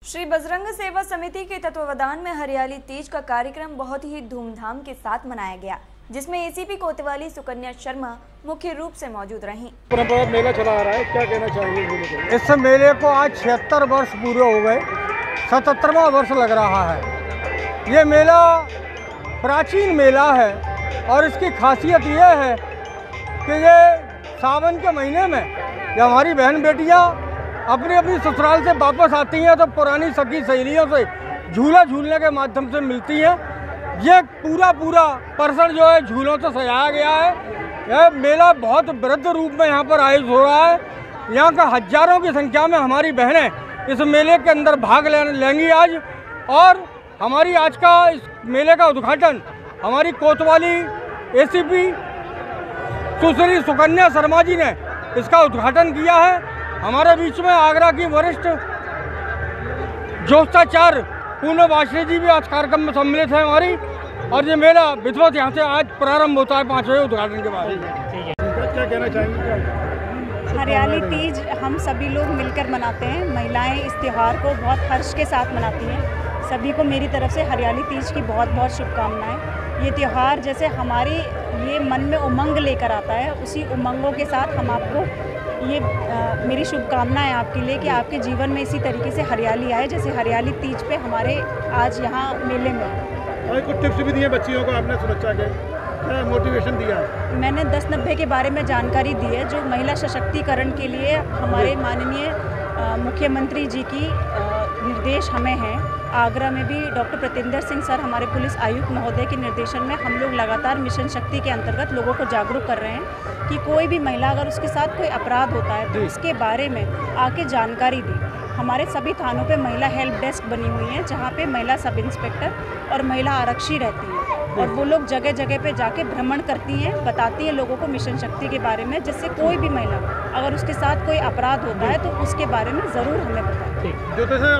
श्री बजरंग सेवा समिति के तत्वावधान में हरियाली तीज का कार्यक्रम बहुत ही धूमधाम के साथ मनाया गया, जिसमें एसीपी कोतवाली सुकन्या शर्मा मुख्य रूप से मौजूद रहीं। परंपरागत मेला चला आ रहा है, क्या कहना चाहेंगे मेले को? इस मेले को आज 76 वर्ष पूरे हो गए, 77वां वर्ष लग रहा है। ये मेला प्राचीन मेला है और इसकी खासियत ये है कि ये सावन के महीने में जब हमारी बहन बेटियाँ अपनी अपनी ससुराल से वापस आती हैं तो पुरानी सखी सहेलियों से झूला झूलने के माध्यम से मिलती हैं। ये पूरा परिसर जो है झूलों से सजाया गया है। यह मेला बहुत वृहद रूप में यहाँ पर आयोजित हो रहा है। यहाँ का हजारों की संख्या में हमारी बहनें इस मेले के अंदर भाग लेंगी आज। और हमारी आज का इस मेले का उद्घाटन हमारी कोतवाली एसीपी सुश्री सुकन्या शर्मा जी ने इसका उद्घाटन किया है। हमारे बीच में आगरा की वरिष्ठ जोशाचार्य पूर्णवासिनी जी भी आज कार्यक्रम में सम्मिलित है हमारी। और ये मेला विधिवत यहाँ से आज प्रारंभ होता है 5 बजे उद्घाटन के बाद। क्या कहना चाहेंगे? हरियाली तीज हम सभी लोग मिलकर मनाते हैं। महिलाएं इस त्यौहार को बहुत हर्ष के साथ मनाती हैं। सभी को मेरी तरफ से हरियाली तीज की बहुत बहुत शुभकामनाएं। ये त्यौहार जैसे हमारी ये मन में उमंग लेकर आता है, उसी उमंगों के साथ हम आपको ये मेरी शुभकामनाएं आपके लिए कि आपके जीवन में इसी तरीके से हरियाली आए जैसे हरियाली तीज पे हमारे आज यहाँ मेले में। और कुछ टिप्स भी दिए बच्चियों को आपने सुरक्षा के, क्या मोटिवेशन दिया? मैंने 1090 के बारे में जानकारी दी है, जो महिला सशक्तिकरण के लिए हमारे माननीय मुख्यमंत्री जी की निर्देश हमें हैं। आगरा में भी डॉक्टर प्रतेंद्र सिंह सर हमारे पुलिस आयुक्त महोदय के निर्देशन में हम लोग लगातार मिशन शक्ति के अंतर्गत लोगों को जागरूक कर रहे हैं कि कोई भी महिला अगर उसके साथ कोई अपराध होता है तो उसके बारे में आके जानकारी दी। हमारे सभी थानों पे महिला हेल्प डेस्क बनी हुई हैं, जहाँ पे महिला सब इंस्पेक्टर और महिला आरक्षी रहती हैं और वो लोग जगह जगह पे जाके भ्रमण करती हैं, बताती हैं लोगों को मिशन शक्ति के बारे में, जिससे कोई भी महिला अगर उसके साथ कोई अपराध होता है तो उसके बारे में ज़रूर हमें बताएं।